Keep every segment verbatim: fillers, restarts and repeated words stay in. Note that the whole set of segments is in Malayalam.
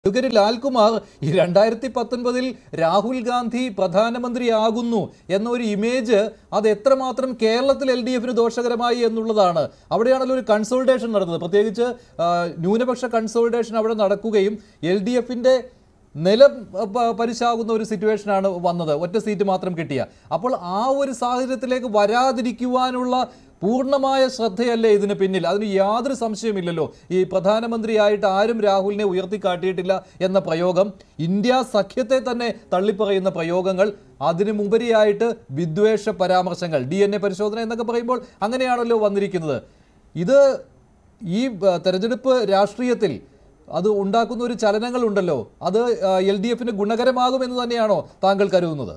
അഡ്വക്കേറ്റ് ലാൽകുമാർ ഈ രണ്ടായിരത്തി പത്തൊൻപതിൽ രാഹുൽ ഗാന്ധി പ്രധാനമന്ത്രിയാകുന്നു എന്നൊരു ഇമേജ് അത് എത്രമാത്രം കേരളത്തിൽ എൽ ഡി എഫിന് ദോഷകരമായി എന്നുള്ളതാണ്. അവിടെയാണല്ലോ ഒരു കൺസോൾട്ടേഷൻ നടന്നത്. പ്രത്യേകിച്ച് ന്യൂനപക്ഷ കൺസോൾട്ടേഷൻ അവിടെ നടക്കുകയും എൽ ഡി എഫിൻ്റെ നില പരിശാകുന്ന ഒരു സിറ്റുവേഷനാണ് വന്നത്. ഒറ്റ സീറ്റ് മാത്രം കിട്ടിയ. അപ്പോൾ ആ ഒരു സാഹചര്യത്തിലേക്ക് വരാതിരിക്കുവാനുള്ള പൂർണ്ണമായ ശ്രദ്ധയല്ലേ ഇതിന് പിന്നിൽ? അതിന് യാതൊരു സംശയമില്ലല്ലോ. ഈ പ്രധാനമന്ത്രിയായിട്ട് ആരും രാഹുലിനെ ഉയർത്തിക്കാട്ടിയിട്ടില്ല എന്ന പ്രയോഗം, ഇന്ത്യ സഖ്യത്തെ തന്നെ തള്ളിപ്പറയുന്ന പ്രയോഗങ്ങൾ, അതിനു മുമ്പരിയായിട്ട് വിദ്വേഷ പരാമർശങ്ങൾ, ഡി എൻ എ പരിശോധന എന്നൊക്കെ പറയുമ്പോൾ അങ്ങനെയാണല്ലോ വന്നിരിക്കുന്നത്. ഇത് ഈ തെരഞ്ഞെടുപ്പ് രാഷ്ട്രീയത്തിൽ അത് ഉണ്ടാക്കുന്ന ഒരു ചലനങ്ങളുണ്ടല്ലോ, അത് എൽ ഡി എഫിന് ഗുണകരമാകുമെന്ന് തന്നെയാണോ താങ്കൾ കരുതുന്നത്?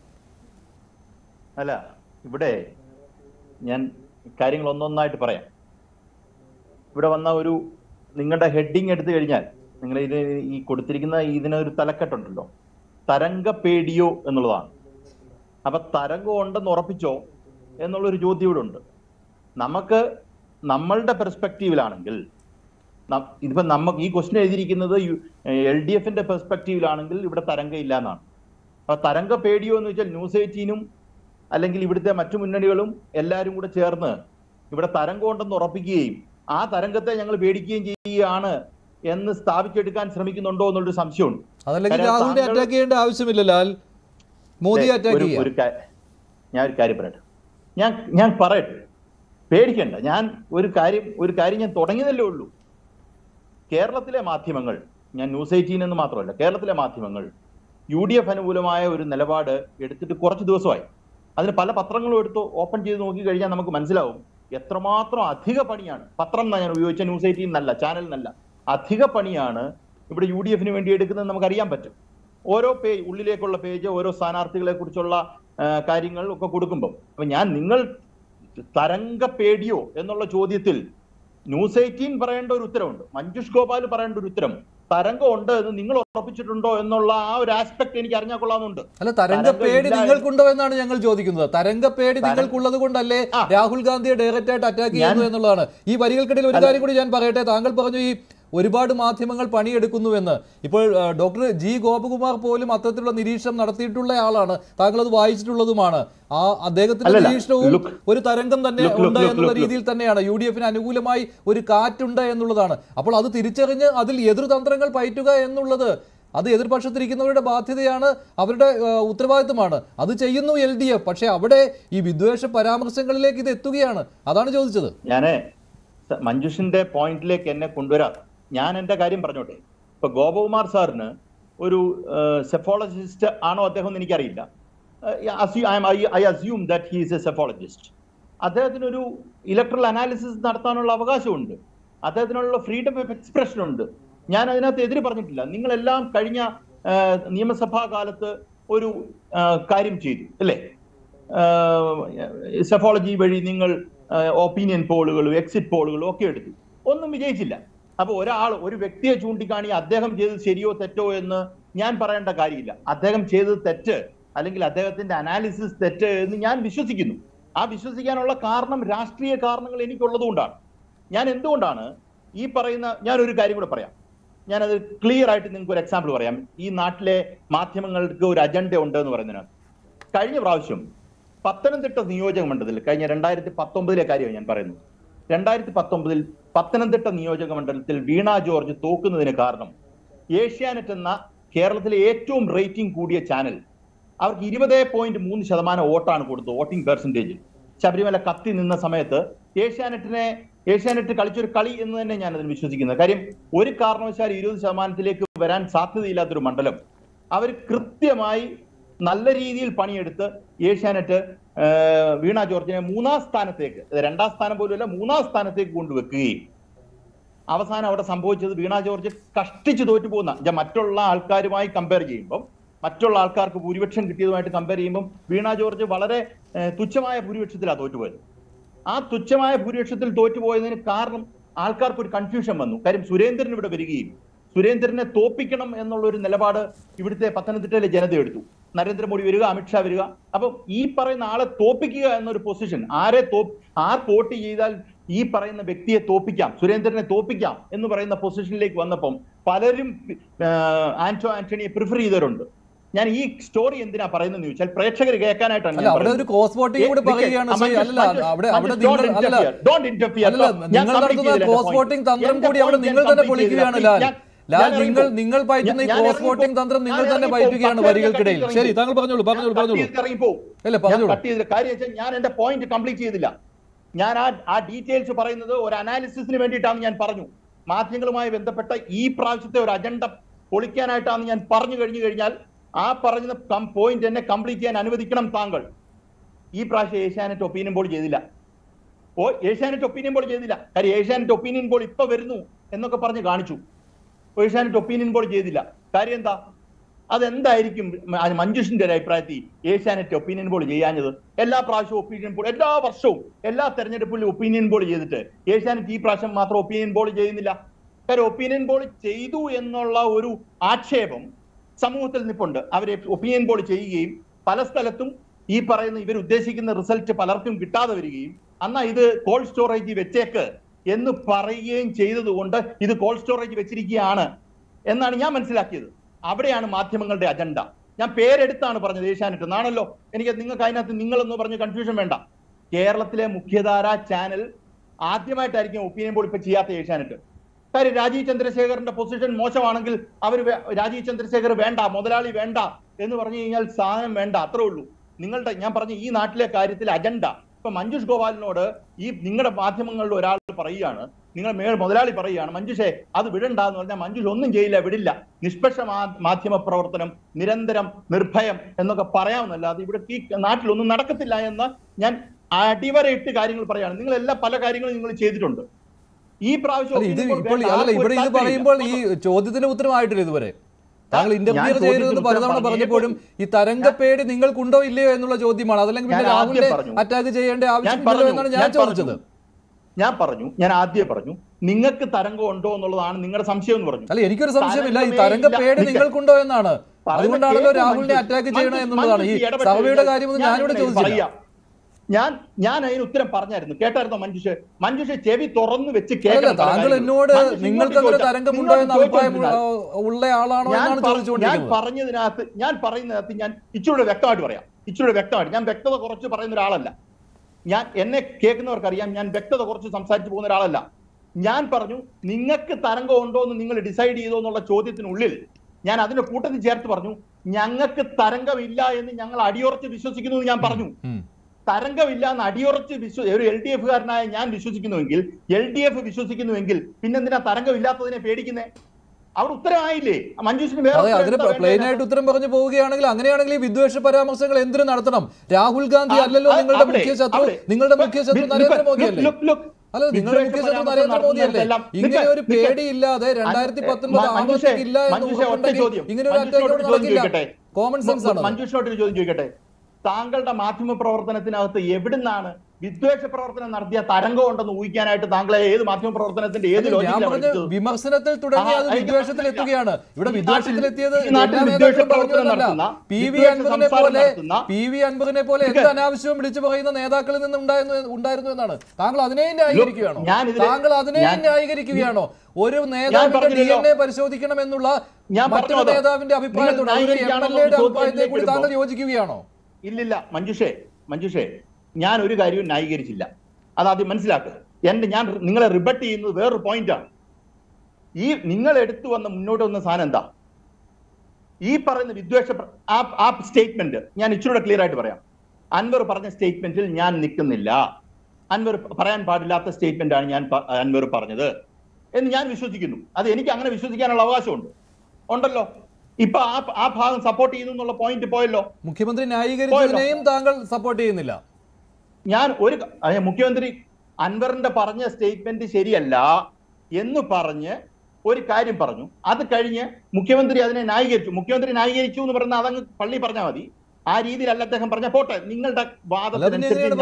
അല്ല, ഇവിടെ ഞാൻ കാര്യങ്ങൾ ഒന്നൊന്നായിട്ട് പറയാം. ഇവിടെ വന്ന ഒരു നിങ്ങളുടെ ഹെഡിങ് എടുത്തു കഴിഞ്ഞാൽ നിങ്ങൾ ഇത് ഈ കൊടുത്തിരിക്കുന്ന ഇതിനൊരു തലക്കെട്ടുണ്ടല്ലോ, തരംഗ പേടിയോ എന്നുള്ളതാണ്. അപ്പൊ തരംഗം ഉണ്ടെന്ന് ഉറപ്പിച്ചോ എന്നുള്ളൊരു ചോദ്യം ഇവിടെ ഉണ്ട്. നമുക്ക് നമ്മളുടെ പെർസ്പെക്റ്റീവിലാണെങ്കിൽ, ഇതിപ്പോ നമുക്ക് ഈ ക്വസ്റ്റ്യൻ എഴുതിയിരിക്കുന്നത് എൽ ഡി എഫിന്റെ പെർസ്പെക്റ്റീവിലാണെങ്കിൽ ഇവിടെ തരംഗം ഇല്ല എന്നാണ്. അപ്പൊ തരംഗ പേടിയോ എന്ന് വെച്ചാൽ ന്യൂസ് എയ്റ്റീനും അല്ലെങ്കിൽ ഇവിടുത്തെ മറ്റു മുന്നണികളും എല്ലാവരും കൂടെ ചേർന്ന് ഇവിടെ തരംഗം ഉണ്ടെന്ന് ഉറപ്പിക്കുകയും ആ തരംഗത്തെ ഞങ്ങൾ പേടിക്കുകയും ചെയ്യുകയാണ് എന്ന് സ്ഥാപിച്ചെടുക്കാൻ ശ്രമിക്കുന്നുണ്ടോ എന്നുള്ളൊരു സംശയമുണ്ട്. ഞാൻ ഒരു കാര്യം പറയട്ടെ, ഞാൻ ഞാൻ പറയട്ടെ, പേടിക്കണ്ട. ഞാൻ ഒരു കാര്യം ഒരു കാര്യം ഞാൻ തുടങ്ങിയതല്ലേ ഉള്ളൂ. കേരളത്തിലെ മാധ്യമങ്ങൾ, ഞാൻ ന്യൂസ് എയ്റ്റീൻ എന്ന് മാത്രമല്ല, കേരളത്തിലെ മാധ്യമങ്ങൾ യു ഡി എഫ് അനുകൂലമായ ഒരു നിലപാട് എടുത്തിട്ട് കുറച്ച് ദിവസമായി. അതിന് പല പത്രങ്ങളും എടുത്ത് ഓപ്പൺ ചെയ്ത് നോക്കി കഴിഞ്ഞാൽ നമുക്ക് മനസ്സിലാവും എത്രമാത്രം അധിക പണിയാണ്. പത്രം എന്നാണ് ഞാൻ ഉപയോഗിച്ച, ന്യൂസ് എയ്റ്റീൻ എന്നല്ല, ചാനൽ എന്നല്ല. അധിക പണിയാണ് ഇവിടെ യു ഡി എഫിന് വേണ്ടി എടുക്കുന്നത് നമുക്ക് അറിയാൻ പറ്റും. ഓരോ പേജ് ഉള്ളിലേക്കുള്ള പേജ്, ഓരോ സ്ഥാനാർത്ഥികളെ കുറിച്ചുള്ള കാര്യങ്ങൾ ഒക്കെ കൊടുക്കുമ്പോൾ അപ്പൊ ഞാൻ നിങ്ങൾ തരംഗ പേടിയോ എന്നുള്ള ചോദ്യത്തിൽ ന്യൂസ് എയ്റ്റീൻ പറയേണ്ട ഒരു ഉത്തരവുണ്ട്, മഞ്ജുഷ് ഗോപാൽ പറയേണ്ട ഒരു ഉത്തരം, തരംഗം ഉണ്ട് എന്ന് നിങ്ങൾ ഉറപ്പിച്ചിട്ടുണ്ടോ എന്നുള്ള ആ ഒരു ആസ്പെക്ട് എനിക്ക് അറിഞ്ഞാൽ കൊള്ളാമെന്നുണ്ട്. അല്ല, തരംഗപ്പേടി നിങ്ങൾക്കുണ്ടോ എന്നാണ് ഞങ്ങൾ ചോദിക്കുന്നത്. തരംഗപ്പേടി നിങ്ങൾക്കുള്ളത് കൊണ്ടല്ലേ രാഹുൽ ഗാന്ധിയെ ഡയറക്റ്റ് ആയിട്ട് അറ്റാക്ക് ചെയ്യുന്നു എന്നുള്ളതാണ്. ഈ വരികൾക്കിടയിൽ ഒരു കാര്യം കൂടി ഞാൻ പറയട്ടെ. താങ്കൾ പറഞ്ഞു ഈ ഒരുപാട് മാധ്യമങ്ങൾ പണിയെടുക്കുന്നുവെന്ന്. ഇപ്പോൾ ഡോക്ടർ ജി ഗോപകുമാർ പോലും അത്തരത്തിലുള്ള നിരീക്ഷണം നടത്തിയിട്ടുള്ള ആളാണ്, താങ്കൾ അത് വായിച്ചിട്ടുള്ളതുമാണ്. ആ അദ്ദേഹത്തിന്റെ നിരീക്ഷണവും ഒരു തരംഗം തന്നെ ഉണ്ട് എന്നുള്ള രീതിയിൽ തന്നെയാണ്. യു ഡി എഫിന് അനുകൂലമായി ഒരു കാറ്റുണ്ട് എന്നുള്ളതാണ്. അപ്പോൾ അത് തിരിച്ചറിഞ്ഞ് അതിൽ എതിർതന്ത്രങ്ങൾ പയറ്റുക എന്നുള്ളത് അത് എതിർപക്ഷത്തിരിക്കുന്നവരുടെ ബാധ്യതയാണ്, അവരുടെ ഉത്തരവാദിത്തമാണ്. അത് ചെയ്യുന്നു എൽ ഡി എഫ്. പക്ഷെ അവിടെ ഈ വിദ്വേഷ പരാമർശങ്ങളിലേക്ക് ഇത് എത്തുകയാണ്. അതാണ് ചോദിച്ചത്. ഞാന് മഞ്ജുഷിന്റെ പോയിന്റിലേക്ക് എന്നെ കൊണ്ടുവരാം. ഞാൻ എൻ്റെ കാര്യം പറഞ്ഞോട്ടെ. ഇപ്പൊ ഗോപകുമാർ സാറിന് ഒരു സെഫോളജിസ്റ്റ് ആണോ അദ്ദേഹം എന്ന് എനിക്കറിയില്ല. I assume that he is a psephologist. അദ്ദേഹത്തിനൊരു ഇലക്ട്രൽ അനാലിസിസ് നടത്താനുള്ള അവകാശമുണ്ട്, അദ്ദേഹത്തിനുള്ള ഫ്രീഡം ഓഫ് എക്സ്പ്രഷൻ ഉണ്ട്. ഞാൻ അതിനകത്ത് എതിര് പറഞ്ഞിട്ടില്ല. നിങ്ങളെല്ലാം കഴിഞ്ഞ നിയമസഭാ കാലത്ത് ഒരു കാര്യം ചെയ്തു അല്ലേ? സെഫോളജി വഴി നിങ്ങൾ ഒപ്പീനിയൻ പോളുകളും എക്സിറ്റ് പോളുകളും ഒക്കെ എടുത്തു, ഒന്നും വിജയിച്ചില്ല. അപ്പൊ ഒരാൾ ഒരു വ്യക്തിയെ ചൂണ്ടിക്കാണി അദ്ദേഹം ചെയ്തത് ശരിയോ തെറ്റോ എന്ന് ഞാൻ പറയേണ്ട കാര്യമില്ല. അദ്ദേഹം ചെയ്തത് തെറ്റ് അല്ലെങ്കിൽ അദ്ദേഹത്തിന്റെ അനാലിസിസ് തെറ്റ് എന്ന് ഞാൻ വിശ്വസിക്കുന്നു. ആ വിശ്വസിക്കാനുള്ള കാരണം രാഷ്ട്രീയ കാരണങ്ങൾ എനിക്കുള്ളത് കൊണ്ടാണ്. ഞാൻ എന്തുകൊണ്ടാണ് ഈ പറയുന്ന, ഞാനൊരു കാര്യം കൂടെ പറയാം, ഞാനത് ക്ലിയർ ആയിട്ട് നിങ്ങൾക്ക് ഒരു എക്സാമ്പിൾ പറയാം. ഈ നാട്ടിലെ മാധ്യമങ്ങൾക്ക് ഒരു അജണ്ട ഉണ്ട് എന്ന് പറയുന്നതിനകത്ത് കഴിഞ്ഞ പ്രാവശ്യം പത്തനംതിട്ട നിയോജക മണ്ഡലത്തിൽ, കഴിഞ്ഞ രണ്ടായിരത്തി പത്തൊമ്പതിലെ കാര്യമാണ് ഞാൻ പറയുന്നത്, രണ്ടായിരത്തി പത്തൊമ്പതിൽ പത്തനംതിട്ട നിയോജക മണ്ഡലത്തിൽ വീണ ജോർജ് തോക്കുന്നതിന് കാരണം ഏഷ്യാനെറ്റ് എന്ന കേരളത്തിലെ ഏറ്റവും റേറ്റിംഗ് കൂടിയ ചാനൽ അവർക്ക് ഇരുപത് പോയിന്റ് മൂന്ന് ശതമാനം വോട്ടാണ് കൊടുത്തത്, വോട്ടിംഗ് പെർസെൻറ്റേജ്. ശബരിമല കത്തി നിന്ന സമയത്ത് ഏഷ്യാനെറ്റിനെ ഏഷ്യാനെറ്റ് കളിച്ചൊരു കളി എന്ന് തന്നെ ഞാൻ അതിന് വിശ്വസിക്കുന്നത്. കാര്യം ഒരു കാരണവശാലും ഇരുപത് ശതമാനത്തിലേക്ക് വരാൻ സാധ്യതയില്ലാത്തൊരു മണ്ഡലം അവർ കൃത്യമായി നല്ല രീതിയിൽ പണിയെടുത്ത് ഏഷ്യാനെറ്റ് വീണ ജോർജിനെ മൂന്നാം സ്ഥാനത്തേക്ക്, രണ്ടാം സ്ഥാനം പോലും അല്ല, മൂന്നാം സ്ഥാനത്തേക്ക് കൊണ്ടുവെക്കുകയും അവസാനം അവിടെ സംഭവിച്ചത് വീണ ജോർജ് കഷ്ടിച്ച് തോറ്റു പോകുന്ന, മറ്റുള്ള ആൾക്കാരുമായി കമ്പയർ ചെയ്യുമ്പം, മറ്റുള്ള ആൾക്കാർക്ക് ഭൂരിപക്ഷം കിട്ടിയതുമായിട്ട് കമ്പയർ ചെയ്യുമ്പം വീണ ജോർജ് വളരെ തുച്ഛമായ ഭൂരിപക്ഷത്തിലാണ് തോറ്റുപോയത്. ആ തുച്ഛമായ ഭൂരിപക്ഷത്തിൽ തോറ്റുപോയതിന് കാരണം ആൾക്കാർക്ക് ഒരു കൺഫ്യൂഷൻ വന്നു. കാര്യം സുരേന്ദ്രൻ ഇവിടെ വരികയും സുരേന്ദ്രനെ തോപ്പിക്കണം എന്നുള്ള ഒരു നിലപാട് ഇവിടുത്തെ പത്തനംതിട്ടയിലെ ജനത എടുത്തു. നരേന്ദ്രമോദി വരിക, അമിത്ഷാ വരിക. അപ്പം ഈ പറയുന്ന ആളെ തോപ്പിക്കുക എന്നൊരു പൊസിഷൻ, ആരെ തോ ആർക്ക് വോട്ട് ചെയ്താൽ ഈ പറയുന്ന വ്യക്തിയെ തോപ്പിക്കാം, സുരേന്ദ്രനെ തോപ്പിക്കാം എന്ന് പറയുന്ന പൊസിഷനിലേക്ക് വന്നപ്പം പലരും ആന്റോ ആന്റണിയെ പ്രിഫർ ചെയ്തവരുണ്ട്. ഞാൻ ഈ സ്റ്റോറി എന്തിനാ പറയുന്നത് ചോദിച്ചാൽ പ്രേക്ഷകർ കേൾക്കാനായിട്ടാണ്. അവിടെ ഒരു ക്രോസ് വോട്ടിംഗ് കൂടി പറയുകയാണ്. നിങ്ങൾ നടത്തുന്ന ക്രോസ് വോട്ടിംഗ് തന്ത്രം കൂടി അവിടെ നിങ്ങൾ തന്നെ പൊളിക്കുകയാണ് ലാൽ. ലാൽ നിങ്ങൾ നിങ്ങൾ പയറ്റുന്ന ഈ ക്രോസ് വോട്ടിംഗ് തന്ത്രം നിങ്ങൾ തന്നെ പയറ്റുകയാണ് വരികൾക്കിടയിൽ. ശരി, താങ്കൾ പറഞ്ഞോളൂ പറഞ്ഞോളൂ പറഞ്ഞോളൂ അല്ല പറഞ്ഞോളൂ. കാര്യം വെച്ചാൽ ഞാൻ എന്റെ പോയിന്റ് കംപ്ലീറ്റ് ചെയ്തില്ല. ഞാൻ ആ ആ ഡീറ്റെയിൽസ് പറയുന്നത് ഒരു അനാലിസിസിന് വേണ്ടിയിട്ടാണ് ഞാൻ പറഞ്ഞു. മാധ്യമങ്ങളുമായി ബന്ധപ്പെട്ട ഈ പ്രാവശ്യത്തെ ഒരു അജണ്ട പൊളിക്കാനായിട്ടാണ് ഞാൻ പറഞ്ഞു കഴിഞ്ഞു കഴിഞ്ഞാൽ ആ പറഞ്ഞ പോയിന്റ് എന്നെ കംപ്ലീറ്റ് ചെയ്യാൻ അനുവദിക്കണം താങ്കൾ. ഈ പ്രാവശ്യം ഏഷ്യാനെറ്റ് ഒപ്പീനിയൻ പോൾ ചെയ്തില്ല. ഓ ഏഷ്യാനെറ്റ് ഒപ്പീനിയൻ പോൾ ചെയ്തില്ല. കാര്യം ഏഷ്യാനെറ്റ് ഒപ്പീനിയൻ പോൾ ഇപ്പൊ വരുന്നു എന്നൊക്കെ പറഞ്ഞ് കാണിച്ചു. ഏഷ്യാനെറ്റ് ഒപ്പീനിയൻ പോൾ ചെയ്തില്ല. കാര്യം എന്താ? അതെന്തായിരിക്കും മഞ്ജുഷിന്റെ ഒരു അഭിപ്രായത്തിൽ ഏഷ്യാനെറ്റ് ഒപ്പീനിയൻ പോൾ ചെയ്യാഞ്ഞത്? എല്ലാ പ്രാവശ്യവും ഒപ്പീനിയൻ പോൾ, എല്ലാ വർഷവും എല്ലാ തെരഞ്ഞെടുപ്പിലും ഒപ്പീനിയൻ പോൾ ചെയ്തിട്ട് ഏഷ്യാനെറ്റ് ഈ പ്രാവശ്യം മാത്രം ഒപ്പീനിയൻ പോൾ ചെയ്യുന്നില്ല. കാര്യം ഒപ്പീനിയൻ പോൾ ചെയ്തു എന്നുള്ള ഒരു ആക്ഷേപം സമൂഹത്തിൽ നിൽപ്പുണ്ട്. അവരെ ഒപ്പീനിയൻ പോൾ ചെയ്യുകയും പല സ്ഥലത്തും ഈ പറയുന്ന ഇവർ ഉദ്ദേശിക്കുന്ന റിസൾട്ട് പലർക്കും കിട്ടാതെ വരികയും എന്നാ ഇത് കോൾഡ് സ്റ്റോറേജ് വെച്ചേക്ക് എന്ന് പറയുകയും ചെയ്തതുകൊണ്ട് ഇത് കോൾഡ് സ്റ്റോറേജ് വെച്ചിരിക്കുകയാണ് എന്നാണ് ഞാൻ മനസ്സിലാക്കിയത്. അവിടെയാണ് മാധ്യമങ്ങളുടെ അജണ്ട. ഞാൻ പേരെടുത്താണ് പറഞ്ഞത് ഏഷ്യാനെറ്റ് എന്നാണല്ലോ. എനിക്ക് നിങ്ങൾക്ക് അതിനകത്ത് നിങ്ങളെന്ന് പറഞ്ഞ് കൺഫ്യൂഷൻ വേണ്ട. കേരളത്തിലെ മുഖ്യധാര ചാനൽ ആദ്യമായിട്ടായിരിക്കും ഒപ്പീനിയൻ പോൾ ഇപ്പൊ ചെയ്യാത്ത ഏഷ്യാനെറ്റ്. കാര്യം രാജീവ് ചന്ദ്രശേഖറിന്റെ പൊസിഷൻ മോശമാണെങ്കിൽ അവർ രാജീവ് ചന്ദ്രശേഖർ വേണ്ട, മുതലാളി വേണ്ട എന്ന് പറഞ്ഞു കഴിഞ്ഞാൽ സാധനം വേണ്ട, അത്രേ ഉള്ളൂ. നിങ്ങളുടെ ഞാൻ പറഞ്ഞ ഈ നാട്ടിലെ കാര്യത്തിൽ അജണ്ട. ഇപ്പൊ മഞ്ജുഷ് ഗോപാലിനോട് ഈ നിങ്ങളുടെ മാധ്യമങ്ങളിൽ ഒരാൾ പറയുകയാണ്, നിങ്ങൾ മേ മുതലാളി പറയുകയാണ് മഞ്ജുഷെ അത് വിടണ്ട എന്ന് പറഞ്ഞാൽ മഞ്ജുഷ് ഒന്നും ചെയ്യില്ല, വിടില്ല. നിഷ്പക്ഷ മാധ്യമ പ്രവർത്തനം, നിരന്തരം നിർഭയം എന്നൊക്കെ പറയാമെന്നല്ലാതെ ഇവിടെ ഈ നാട്ടിലൊന്നും നടക്കത്തില്ല എന്ന് ഞാൻ അടിവരയിട്ട് കാര്യങ്ങൾ പറയാണ്. നിങ്ങൾ എല്ലാ പല കാര്യങ്ങളും നിങ്ങൾ ചെയ്തിട്ടുണ്ട്. ഈ പ്രാവശ്യം ഇത് ഇപ്പോൾ അല്ല ഇവിടെ ഇത് പറയുമ്പോൾ ഈ ചോദ്യത്തിന് ഉത്തരമായിട്ടില്ല ഇതുവരെ. താങ്കൾ ഇന്റർവ്യൂ ചെയ്തതെന്ന് പലതവണ പറഞ്ഞപ്പോഴും ഈ തരംഗപ്പേടി നിങ്ങൾക്കുണ്ടോ ഇല്ലയോ എന്നുള്ള ചോദ്യമാണ്. അതല്ലെങ്കിൽ പിന്നെ രാഹുലിനെ അറ്റാക്ക് ചെയ്യേണ്ട ആവശ്യമില്ലല്ലോ എന്നാണ് ഞാൻ ചോദിച്ചത്. ഞാൻ പറഞ്ഞു ഞാൻ ആദ്യം പറഞ്ഞു നിങ്ങൾക്ക് തരംഗം ഉണ്ടോ എന്നുള്ളതാണ് നിങ്ങളുടെ സംശയം എന്ന് പറഞ്ഞു. അല്ല എനിക്കൊരു സംശയമില്ല, ഈ തരംഗപ്പേടി നിങ്ങൾക്കുണ്ടോ എന്നാണ്. അതുകൊണ്ടാണല്ലോ രാഹുലിനെ അറ്റാക്ക് ചെയ്യണം എന്നുള്ളതാണ്. ഈ സർവേയുടെ കാര്യം ഞാനിവിടെ ചോദിച്ചില്ല. ഞാൻ ഞാൻ അതിന് ഉത്തരം പറഞ്ഞായിരുന്നു. കേട്ടായിരുന്നോ മഞ്ജുഷ്? മഞ്ജുഷ് ചെവി തുറന്നു വെച്ച് താങ്കൾ എന്നോട് നിങ്ങൾക്ക് തരംഗമുണ്ടോ എന്ന അഭിപ്രായം ഉള്ള ആളാണോ എന്നാണ് ചോദിച്ചുകൊണ്ടിരിക്കുന്നത്. ഞാൻ പറഞ്ഞതിനകത്ത് ഞാൻ പറയുന്നതിനകത്ത് ഞാൻ ഇച്ചിരി വ്യക്തമായിട്ട് പറയാം. ഇച്ചിരി വ്യക്തമായിട്ട് ഞാൻ വ്യക്തത കുറച്ച് പറയുന്ന ഒരാളല്ല. ഞാൻ എന്നെ കേൾക്കുന്നവർക്കറിയാം ഞാൻ വ്യക്തത കുറച്ച് സംസാരിച്ചു പോകുന്ന ഒരാളല്ല. ഞാൻ പറഞ്ഞു നിങ്ങൾക്ക് തരംഗം ഉണ്ടോ എന്ന് നിങ്ങൾ ഡിസൈഡ് ചെയ്തോ എന്നുള്ള ചോദ്യത്തിനുള്ളിൽ ഞാൻ അതിന്റെ കൂട്ടത്തിൽ ചേർത്ത് പറഞ്ഞു ഞങ്ങൾക്ക് തരംഗമില്ല എന്ന് ഞങ്ങൾ അടിയുറച്ച് വിശ്വസിക്കുന്നു എന്ന് ഞാൻ പറഞ്ഞു. തരംഗമില്ല എന്ന് അടിയുറച്ച് വിശ്വ ഒരു എൽ ഡി എഫുകാരനായ ഞാൻ വിശ്വസിക്കുന്നുവെങ്കിൽ, എൽ ഡി എഫ് വിശ്വസിക്കുന്നുവെങ്കിൽ പിന്നെന്തിനാ തരംഗമില്ലാത്തതിനെ പേടിക്കുന്നേ? അവിടെ ഉത്തരമായില്ലേ മഞ്ജുഷിന്? പ്ലെയിൻ ആയിട്ട് ഉത്തരം പറഞ്ഞു പോവുകയാണെങ്കിൽ അങ്ങനെയാണെങ്കിൽ ഈ വിദ്വേഷ പരാമർശങ്ങൾ എന്തിനു നടത്തണം? രാഹുൽ ഗാന്ധി അല്ലല്ലോ നിങ്ങളുടെ മുഖ്യ ശത്രു. നിങ്ങളുടെ മുഖ്യ ശത്രു നരേന്ദ്രമോദിയല്ലേ? അല്ല നിങ്ങളുടെ മുഖ്യ ശത്രു നരേന്ദ്രമോദിയല്ലേ? ഇങ്ങനെ ഒരു പേടിയില്ലാതെ രണ്ടായിരത്തി പത്തൊൻപത് ആവർത്തിക്കില്ല എന്നുണ്ടെങ്കിൽ ഇങ്ങനെ ഒരു അറ്റാക്ക് നടക്കില്ല. കോമൺ സെൻസ് ആണ്. മഞ്ജുഷിനോട്ടൊരു ചോദ്യം ചോദിക്കട്ടെ. താങ്കളുടെ മാധ്യമ പ്രവർത്തനത്തിനകത്ത് എവിടുന്നാണ് വിദ്വേഷ പ്രവർത്തനം നടത്തിയ തരംഗം ഉണ്ടെന്ന് ഊഹിക്കാനായിട്ട് താങ്കളെ ഏത് മാധ്യമ പ്രവർത്തനത്തിന്റെ ഏത് വിമർശനത്തിൽ തുടങ്ങി അത് വിദ്വേഷത്തിൽ എത്തുകയാണ്. ഇവിടെ വിദ്വേഷത്തിലെത്തിയത് പി വി അൻപതിനെ പോലെ പി വി അൻപതിനെ പോലെ എന്ത് അനാവശ്യവും വിളിച്ചു പറയുന്ന നേതാക്കളിൽ നിന്ന് ഉണ്ടായിരുന്നു എന്നാണ്. താങ്കൾ അതിനെയും ന്യായീകരിക്കുകയാണോ? താങ്കൾ അതിനെയും ന്യായീകരിക്കുകയാണോ? ഒരു നേതാവിന്റെ ഡി എൻ എ പരിശോധിക്കണം എന്നുള്ള മറ്റൊരു നേതാവിന്റെ അഭിപ്രായത്തോട് എം എൽ എയുടെ അഭിപ്രായത്തെ കൂടി താങ്കൾ യോജിക്കുകയാണോ? ഇല്ലില്ല മഞ്ജുഷേ മഞ്ജുഷേ ഞാൻ ഒരു കാര്യവും ന്യായീകരിച്ചില്ല. അതാദ്യം മനസ്സിലാക്കുക. എന്റെ ഞാൻ നിങ്ങളെ റിബട്ട് ചെയ്യുന്നത് വേറൊരു പോയിന്റാണ്. ഈ നിങ്ങൾ എടുത്തു വന്ന മുന്നോട്ട് വന്ന സാധനം എന്താ? ഈ പറയുന്ന വിദ്വേഷ ആ സ്റ്റേറ്റ്മെന്റ് ഞാൻ ഇച്ചിരൂടെ ക്ലിയർ ആയിട്ട് പറയാം. അൻവർ പറഞ്ഞ സ്റ്റേറ്റ്മെന്റിൽ ഞാൻ നിൽക്കുന്നില്ല. അൻവർ പറയാൻ പാടില്ലാത്ത സ്റ്റേറ്റ്മെന്റ് ആണ് ഞാൻ അൻവർ പറഞ്ഞത് എന്ന് ഞാൻ വിശ്വസിക്കുന്നു. അത് എനിക്ക് അങ്ങനെ വിശ്വസിക്കാനുള്ള അവകാശമുണ്ട് ഉണ്ടല്ലോ. ഇപ്പൊ ആ ആ ഭാഗം സപ്പോർട്ട് ചെയ്യുന്നു എന്നുള്ള പോയിന്റ് പോയല്ലോ. മുഖ്യമന്ത്രി ന്യായീകരിച്ചതിനെയും താങ്കൾ സപ്പോർട്ട് ചെയ്യുന്നില്ല. ഞാൻ ഒരു മുഖ്യമന്ത്രി അൻവറിന്റെ പറഞ്ഞ സ്റ്റേറ്റ്മെന്റ് ശരിയല്ല എന്ന് പറഞ്ഞ് ഒരു കാര്യം പറഞ്ഞു. അത് കഴിഞ്ഞ് മുഖ്യമന്ത്രി അതിനെ ന്യായീകരിച്ചു. മുഖ്യമന്ത്രി ന്യായീകരിച്ചു എന്ന് പറഞ്ഞാൽ അതങ്ങ് പള്ളി പറഞ്ഞാൽ മതി. ആ രീതിയിലല്ല അദ്ദേഹം പറഞ്ഞ. പോട്ടെ, നിങ്ങളുടെ വാദത്തിനനുസരിച്ച്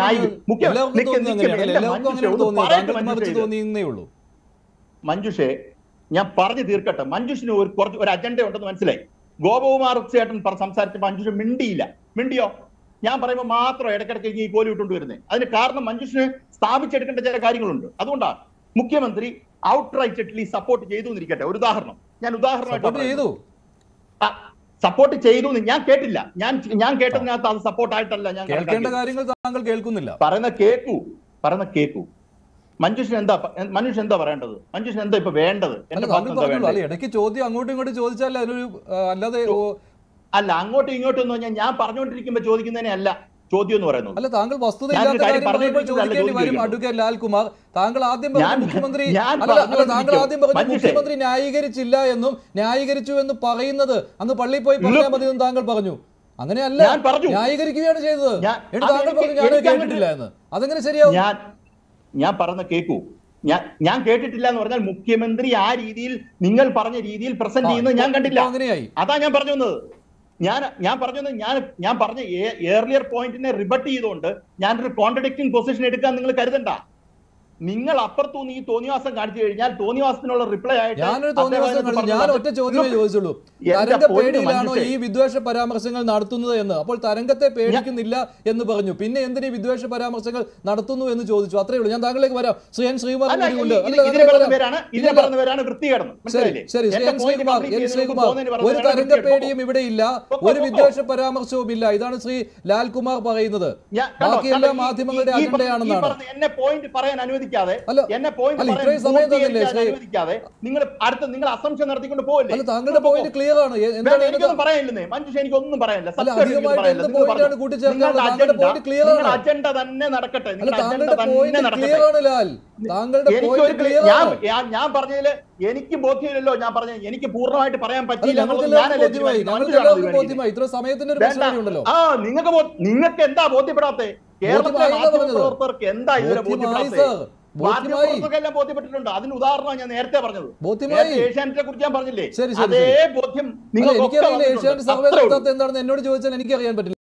മഞ്ജുഷേ ഞാൻ പറഞ്ഞു തീർക്കട്ടെ. മഞ്ജുഷിന് ഒരു കുറച്ച് ഒരു അജണ്ട ഉണ്ടെന്ന് മനസ്സിലായി. ഗോപകുമാർ ചേട്ടൻ സംസാരിച്ച മഞ്ജുഷ മിണ്ടിയില്ല. മിണ്ടിയോ? ഞാൻ പറയുമ്പോൾ മാത്രം ഇടയ്ക്കിടയ്ക്ക് ഈ കോലി ഇട്ടുകൊണ്ട് വരുന്നത്. അതിന് കാരണം മഞ്ജുഷിന് സ്ഥാപിച്ചെടുക്കേണ്ട ചില കാര്യങ്ങളുണ്ട്. അതുകൊണ്ടാണ് മുഖ്യമന്ത്രി ഔട്ട്റൈറ്റ്ലി സപ്പോർട്ട് ചെയ്തു എന്നിരിക്കട്ടെ. ഒരു ഉദാഹരണം ഞാൻ ഉദാഹരണമായിട്ട് സപ്പോർട്ട് ചെയ്തു ഞാൻ കേട്ടില്ല. ഞാൻ ഞാൻ കേട്ടതിനകത്ത് അത് സപ്പോർട്ടായിട്ടല്ല ഞാൻ കേൾക്കേണ്ട കാര്യങ്ങൾ താങ്കൾ കേൾക്കുന്നില്ല. പറയുന്ന കേക്കൂ പറയുന്ന കേക്കൂ മഞ്ജുഷൻ എന്താ മനുഷ്യൻ എന്താ പറയേണ്ടത്? മഞ്ജുഷൻ എന്താ ഇപ്പൊ വേണ്ടത്? ഇടയ്ക്ക് ചോദ്യം അങ്ങോട്ടും ഇങ്ങോട്ടും ചോദിച്ചാൽ അതിനൊരു അല്ലാതെ അല്ല അങ്ങോട്ടും ഇങ്ങോട്ടും എന്ന് പറഞ്ഞാൽ ഞാൻ പറഞ്ഞുകൊണ്ടിരിക്കുമ്പോ ചോദിക്കുന്നതിനെ അല്ല ചോദ്യം എന്ന് പറയുന്നത്. അല്ല താങ്കൾ വസ്തുതയില്ലാത്ത കാര്യം ചോദിക്കേണ്ടി വരും അഡ്വക്കേറ്റ് ലാൽകുമാർ. താങ്കൾ ആദ്യം പറഞ്ഞു മുഖ്യമന്ത്രി താങ്കൾ ആദ്യം പറഞ്ഞു മുഖ്യമന്ത്രി ന്യായീകരിച്ചില്ല എന്നും ന്യായീകരിച്ചു എന്ന് പറയുന്നത് അങ്ങ് പള്ളിയിൽ പോയി പറഞ്ഞാൽ മതി എന്നും താങ്കൾ പറഞ്ഞു. അങ്ങനെയല്ല, ന്യായീകരിക്കുകയാണ് ചെയ്തത്. എന്നിട്ട് താങ്കൾ പറഞ്ഞു ഞാൻ കേട്ടിട്ടില്ല എന്ന്. അതെങ്ങനെ ശരിയാവും? ഞാൻ ഞാൻ പറഞ്ഞ കേൾക്കൂ. ഞാൻ ഞാൻ കേട്ടിട്ടില്ല എന്ന് പറഞ്ഞാൽ മുഖ്യമന്ത്രി ആ രീതിയിൽ നിങ്ങൾ പറഞ്ഞ രീതിയിൽ പ്രസന്റ് ചെയ്യുന്നത് ഞാൻ കണ്ടില്ല. അങ്ങനെയായി അതാ ഞാൻ പറഞ്ഞു വന്നത്. ഞാൻ ഞാൻ പറഞ്ഞത് ഞാൻ ഞാൻ പറഞ്ഞ ഏർലിയർ പോയിന്റിനെ റിബട്ട് ചെയ്തുകൊണ്ട് ഞാനൊരു കോൺട്രഡിക്റ്റിംഗ് പൊസിഷൻ എടുക്കാൻ നിങ്ങൾ കരുതണ്ട. നിങ്ങൾ അപ്പുറത്തുനിന്ന് ഈ തോന്നിവാസം കാണിച്ചു കഴിഞ്ഞാൽ തോന്നിവാസത്തിനുള്ള റിപ്ലൈ ആയിട്ട് ഞാൻ ഒറ്റ ചോദ്യമേ ചോദിച്ചുള്ളൂ. തരംഗ പേടിയിലാണോ ഈ വിദ്വേഷ പരാമർശങ്ങൾ നടത്തുന്നത് എന്ന്. അപ്പോൾ തരംഗത്തെ പേടിക്കുന്നില്ല എന്ന് പറഞ്ഞു. പിന്നെ എന്തിനീ വിദ്വേഷ പരാമർശങ്ങൾ നടത്തുന്നു എന്ന് ചോദിച്ചു. അത്രയേ ഉള്ളൂ. ഞാൻ താങ്കളിലേക്ക് വരാം. ശ്രീ എൻ ശ്രീകുമാർ ശരി ശരി ശ്രീ എൻ ശ്രീകുമാർ എൻ ശ്രീകുമാർ ഒരു തരംഗ പേടിയും ഇവിടെ ഇല്ല, ഒരു വിദ്വേഷ പരാമർശവും ഇല്ല. ഇതാണ് ശ്രീ ലാൽകുമാർ പറയുന്നത്. ബാക്കി എല്ലാ മാധ്യമങ്ങളുടെ അജണ്ടയാണെന്നാണ്. എന്നെ പോയിന്റ് പറയാൻ അനുവദിക്കാതെ എന്നെ പോയിന്റ് അനുവദിക്കാതെ നിങ്ങൾ അടുത്ത നിങ്ങൾ അസംഷൻ നടത്തിക്കൊണ്ട് പോകില്ലേ? താങ്കളുടെ പോയിന്റ് ക്ലിയർ ആണ്. എനിക്കൊന്നും പറയാനില്ലേ മഞ്ജുഷ? എനിക്കൊന്നും പറയാനില്ല. അജണ്ട തന്നെ നടക്കട്ടെ. ഞാൻ പറഞ്ഞതില് എനിക്ക് ബോധ്യമില്ലല്ലോ. ഞാൻ പറഞ്ഞ എനിക്ക് പൂർണ്ണമായിട്ട് പറയാൻ പറ്റില്ല. ആ നിങ്ങൾക്ക് നിങ്ങൾക്ക് എന്താ ബോധ്യപ്പെടാത്തെ? കേരളത്തിലെ മാധ്യമപ്രവർത്തകർക്ക് എന്താ ഇതിനെ ബോധ്യപ്പെടാത്തെ? മാധ്യമപ്രവർത്തകരെല്ലാം ബോധ്യപ്പെട്ടിട്ടുണ്ട്. അതിന് ഉദാഹരണമാണ് ഞാൻ നേരത്തെ പറഞ്ഞത്. ഏഷ്യാനെറ്റിനെ കുറിച്ച് ഞാൻ പറഞ്ഞില്ലേ? അതേ ബോധ്യം നിങ്ങൾ എന്താണെന്ന് എന്നോട് ചോദിച്ചാൽ എനിക്ക് അറിയാൻ പറ്റില്ല.